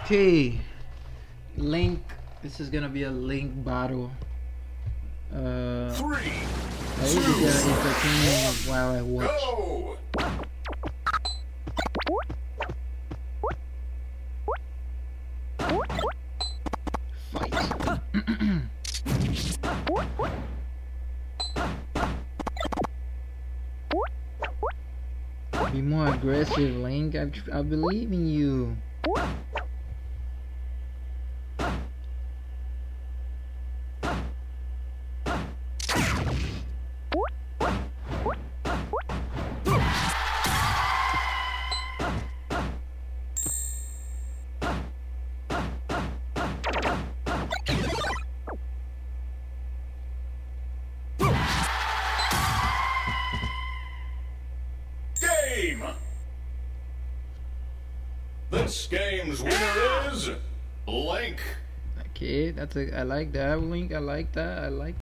Okay, Link. This is gonna be a Link battle. Three, I usually get entertaining while I watch. go! Fight. Be more aggressive, Link. I believe in you. Game! This game's winner is Link. Okay, I like that, Link. I like that.